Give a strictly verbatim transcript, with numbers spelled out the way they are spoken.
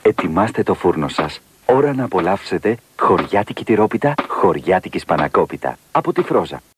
Ετοιμάστε το φούρνο σας. Ώρα να απολαύσετε χωριάτικη τυρόπιτα, χωριάτικη σπανακόπιτα. Από τη Φρόζα.